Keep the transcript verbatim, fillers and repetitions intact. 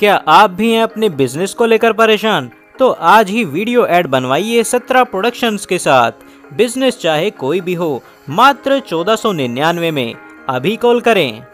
क्या आप भी हैं अपने बिजनेस को लेकर परेशान? तो आज ही वीडियो ऐड बनवाइए सत्रह प्रोडक्शंस के साथ। बिजनेस चाहे कोई भी हो, मात्र चौदह सौ निन्यानवे में। अभी कॉल करें।